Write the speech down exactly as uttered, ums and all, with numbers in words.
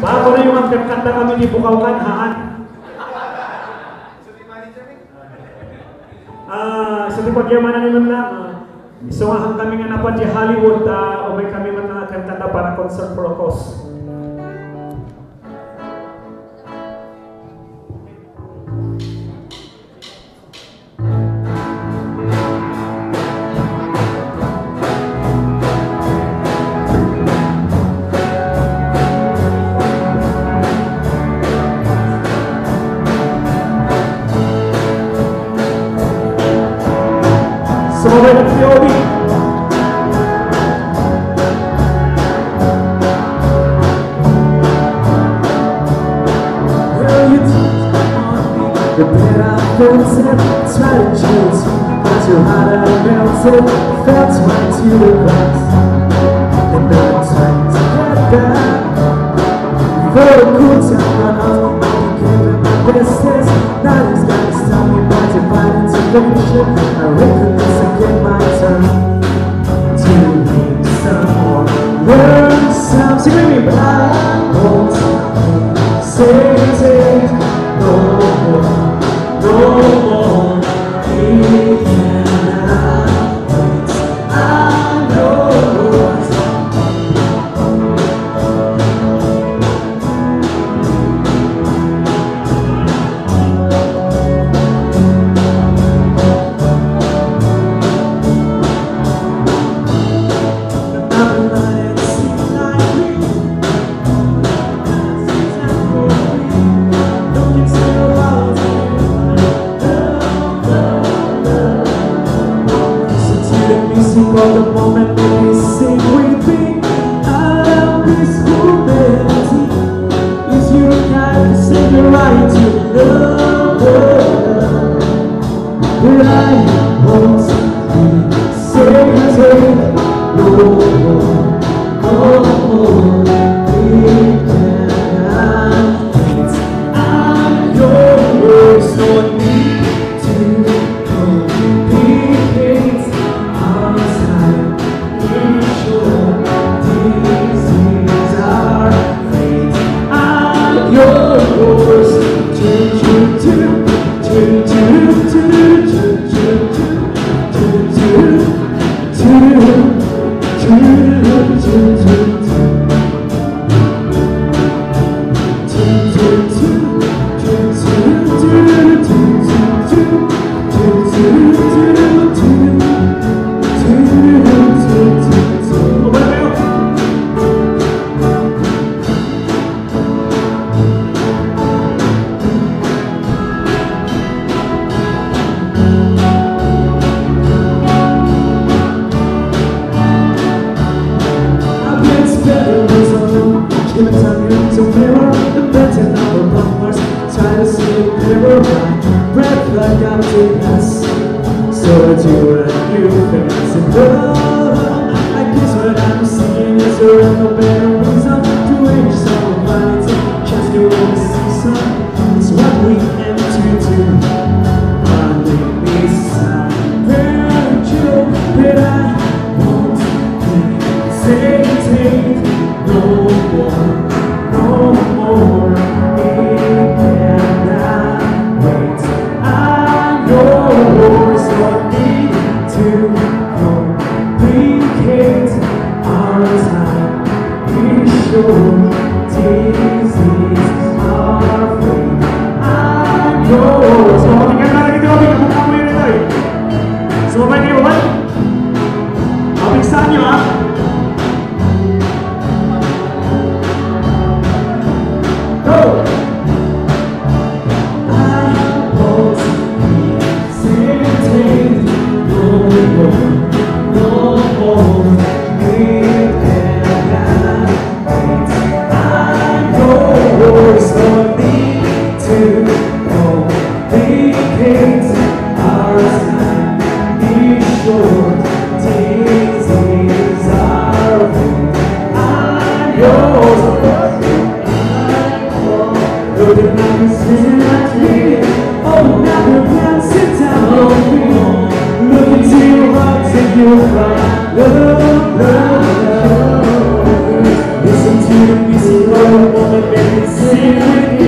Bago na yung magkakanta kami di Bukawkan, haan. Ah, sa tipagyamanan naman lang, isuwahan kami nga napan di Hollywood, uh, o may kami man nga kantata para concert for a cause. Sobre the theory. Well, you took on me, the bed I felt it, tried to choose, but your heart I melted, felt right to the glass, and now I'm trying to get back. For a cool time run off, I can give it my best test. Nothing's gonna stop me but to find integration. I recognize I get my turn to make some more words. Some sing me, but I won't say it no more, no more. He cannot wait. I know. For the moment that we sing with me, I love this humanity. Is your guide to say the right to love? But I won't hesitate no more, no more. We cannot wait. I'm yours, no need to complicate. So do a new fancy love. I guess what I'm seeing is there is no better reason to wait somebody to just do the season. It's what we aim to do. Running this time, virtual, but I won't hesitate no more, no more. It cannot wait. I know. To complicate our time, we show disease are free. I know. So, tingnan na lagi tayo, bigyan mo nito eh. So, may kayo ba? Mapiksan nyo ha? Go! I sing with